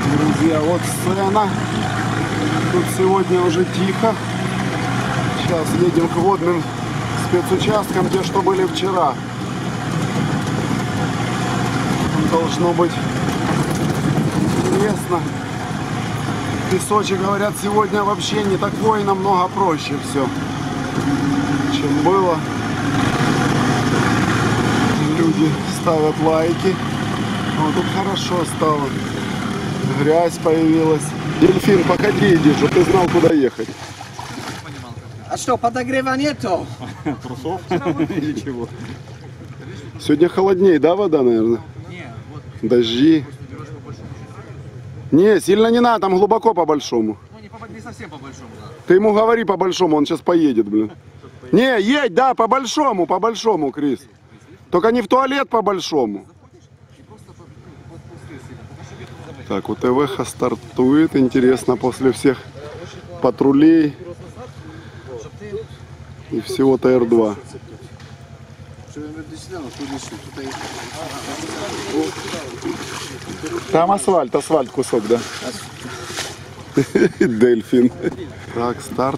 Друзья, вот сцена. Тут сегодня уже тихо. Сейчас едем к водным спецучасткам, те, что были вчера. Должно быть интересно. Песочек, говорят, сегодня вообще не такой, намного проще все, чем было. Люди ставят лайки. Вот тут хорошо стало. Грязь появилась. Дельфин, походи, иди, чтобы ты знал, куда ехать. А что, подогрева нету? Трусов? Или чего? Сегодня холоднее, да, вода, наверное? Дожди. Не, сильно не надо, там глубоко по-большому. Не совсем по-большому, да. Ты ему говори по-большому, он сейчас поедет, блин. Не, едь, да, по-большому, Крис. Только не в туалет по-большому. Так, вот ТВХ стартует, интересно, после всех патрулей и всего ТР-2. Там асфальт кусок, да. Дельфин. Так, старт.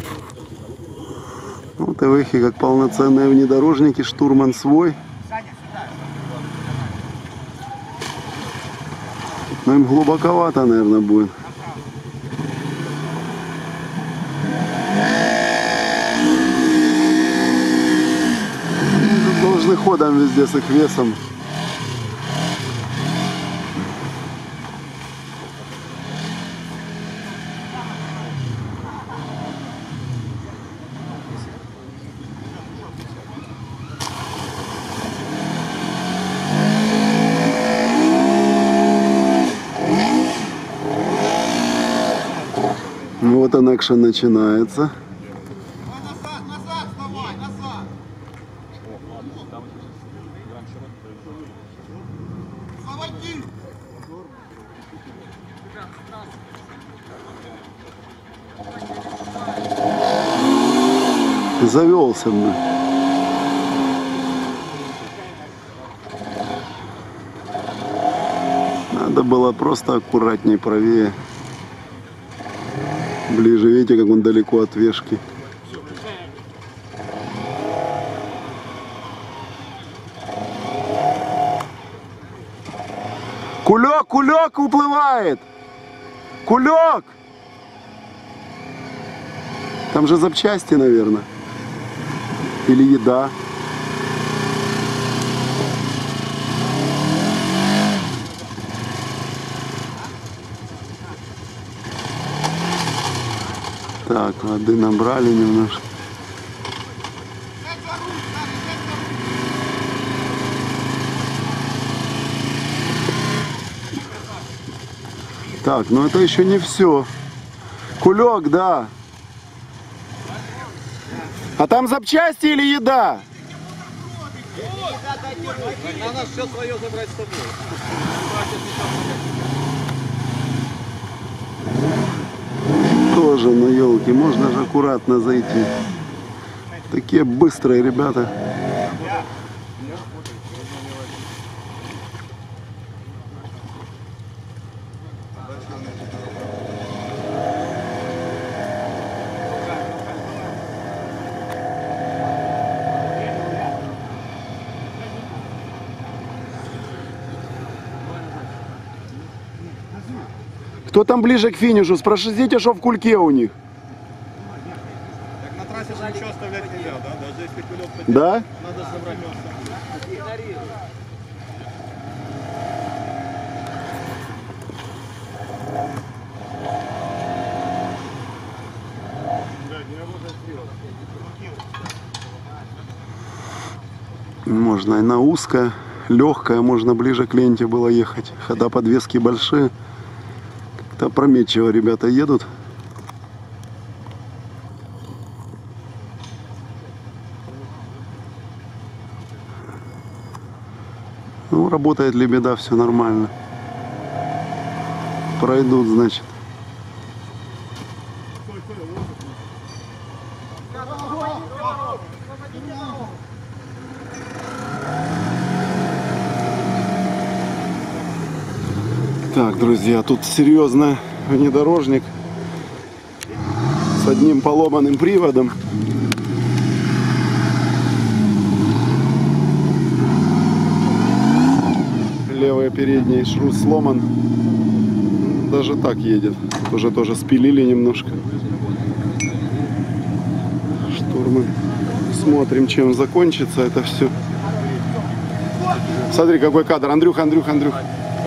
Вот ТВХи как полноценные внедорожники, штурман свой. Но им глубоковато, наверное, будет. Тут должны ходом везде с их весом. Вот он, экшен начинается. Назад, вставай, назад. Заводи. Завелся мне. Надо было просто аккуратнее, правее. Ближе, видите, как он далеко от вешки. Кулек уплывает! Кулек! Там же запчасти, наверное. Или еда. Так, воды набрали немножко. Так, но это еще не все. Кулек, да. А там запчасти или еда? Надо все свое забрать с тобой. Тоже на елке, можно же аккуратно зайти. Такие быстрые ребята. Кто там ближе к финишу? Спросите, что в кульке у них. Так на трассе же ничего оставлять нельзя, да? Даже если кулек потерял, Да? надо забрать место. Можно и на узкое, легкое, можно ближе к ленте было ехать. Хода подвески большие. Как-то опрометчиво ребята едут. Ну, работает лебеда, все нормально. Пройдут, значит. Так, друзья, тут серьезный внедорожник с одним поломанным приводом. Левый передний шрус сломан. Даже так едет. Тут уже тоже спилили немножко. Штурман. Смотрим, чем закончится это все. Смотри, какой кадр. Андрюх, Андрюх, Андрюх.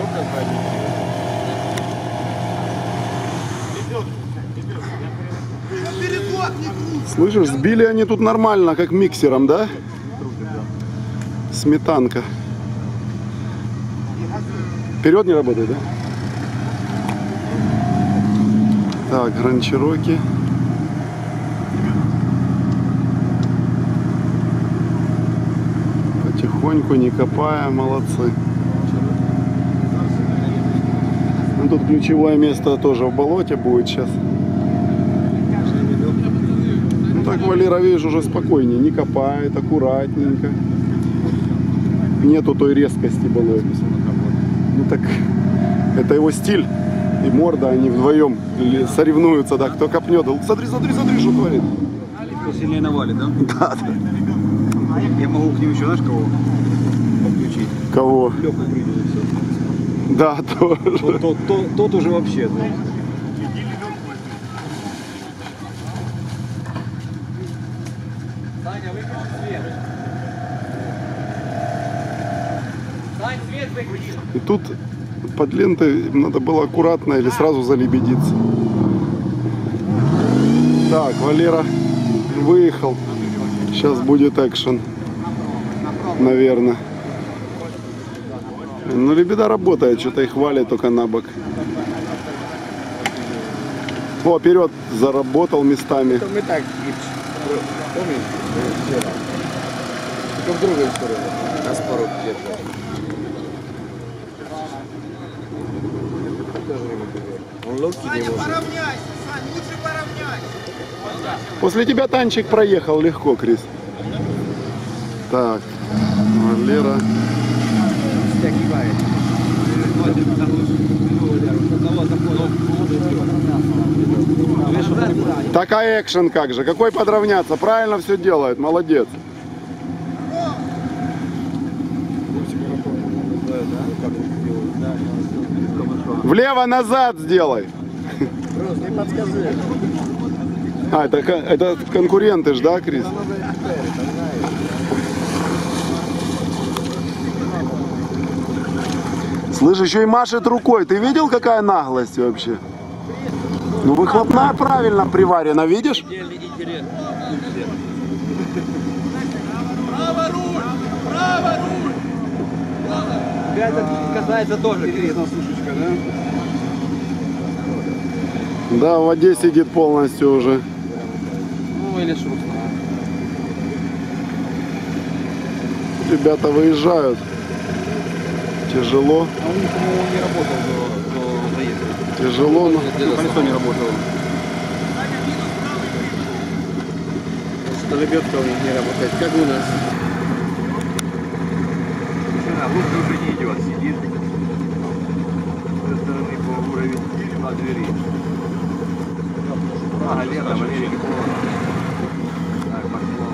Слышишь, сбили они тут нормально, как миксером, да? Сметанка. Вперед не работает, да? Так, Grand Cherokee. Потихоньку, не копая, молодцы. Ну, тут ключевое место тоже в болоте будет сейчас. Ну, так Валера, видишь, уже спокойнее, не копает, аккуратненько. Нету той резкости болота. Ну так, это его стиль. И морда, они вдвоем соревнуются, да, кто копнет. Смотри, смотри, смотри, что творит. Кто сильнее навалит, да? Да, да. Я могу к ним еще, знаешь, кого подключить? Кого? Лёху придет и все. Да, тоже. Тот уже вообще, да. Саня, выключи свет. Сань, свет выключи. И тут под лентой им надо было аккуратно или сразу залебедиться. Так, Валера выехал. Сейчас будет экшен, наверное. Ну, лебеда работает, что-то их валит только на бок. О, вперед заработал местами. Мы так, помнишь, вчера? Только в другую сторону. Нас пару держал. Он лодки не может. Поравняйся, Сань, лучше поравняйся. После тебя танчик проехал легко, Крис. Так, Валера. Так, а экшен как же? Какой подравняться? Правильно все делает, молодец. Влево назад сделай. Просто не подскажи. А, это конкуренты ж, да, Крис? Слышь, еще и машет рукой. Ты видел, какая наглость вообще? Ну, выхлопная правильно приварена, видишь? Право руль! Право руль! Это касается тоже, Крис. Сушечка, да? Да, в воде сидит полностью уже. Ну, или шут. Ребята выезжают. Тяжело. А у них, по-моему, не работал до заезда. Тяжело, но... Колесо не работало. Что лебедка у них не работает, как у нас. Лодка уже не идет, сидит. С той стороны по уровень на двери. А, Лена, Валерий Николаевна. Так, пошло.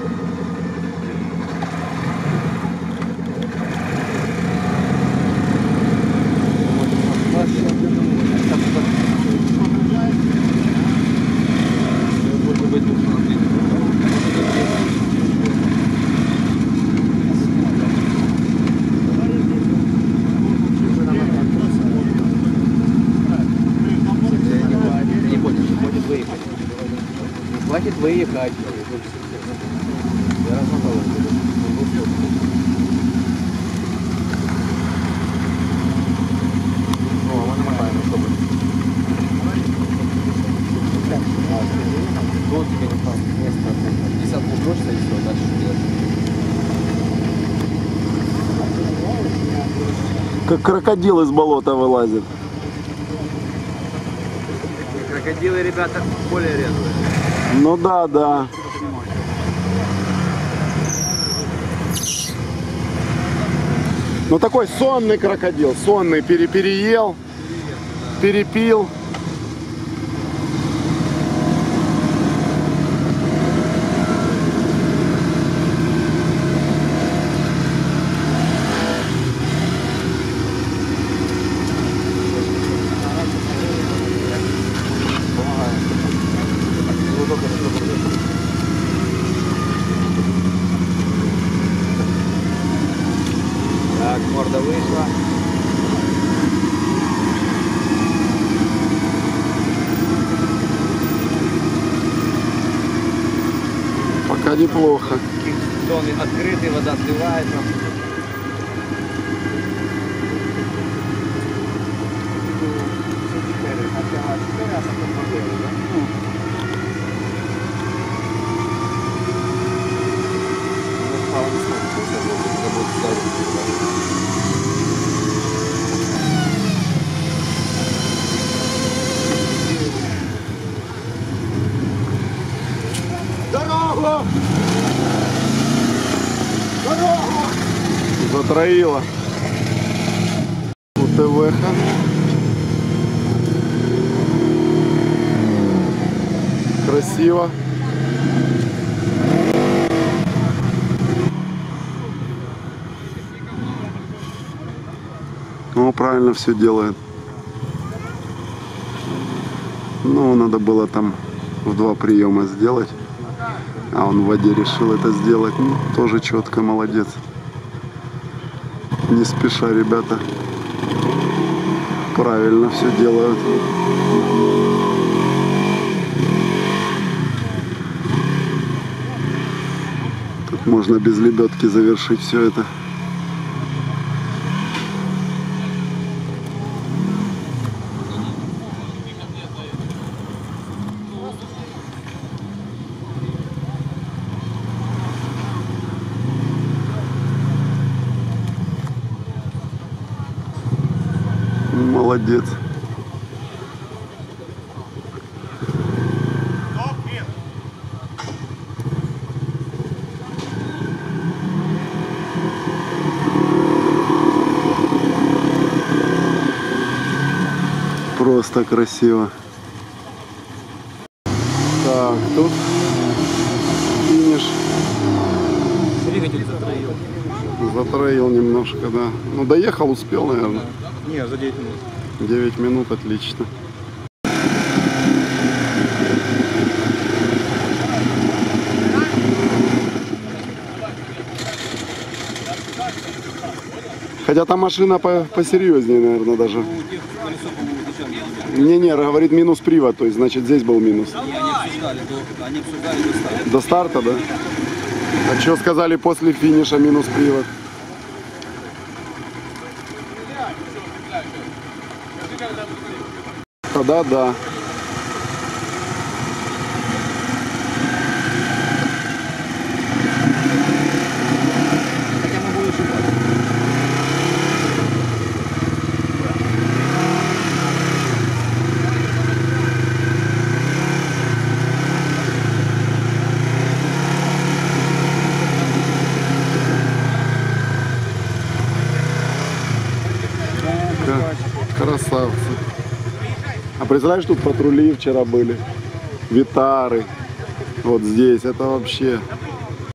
Хватит выехать. Я размотал. О, мы намотаем, чтобы. Вот тебе не там место. 50 бросится и все, дальше делать. Как крокодил из болота вылазит. Крокодилы, ребята, более резвые. Ну да, да. Ну такой сонный крокодил, сонный, переел. перепил. Так, морда вышла. Пока неплохо. Зоны открытые, вода сливается. Дорогу! Дорогу! Затроила. УТВ-ха. Красиво. Ну, правильно все делает. Ну, надо было там в 2 приема сделать. А он в воде решил это сделать. Ну, тоже четко, молодец. Не спеша, ребята. Правильно все делают. Тут можно без лебедки завершить все это. Молодец. Просто красиво. Так, тут финиш. Двигатель затроил. Затроил немножко, да. Ну, доехал, успел, наверное. Не, за 9 минут. 9 минут, отлично. Хотя там машина посерьезнее, наверное, даже. Не, говорит, минус привод, то есть, значит, здесь был минус. Они обсуждали до старта. До старта, да? А что сказали после финиша минус привод? Тогда да. Хотя могу и ошибаться. Красавцы. А представляешь, тут патрули вчера были. Витары. Вот здесь. Это вообще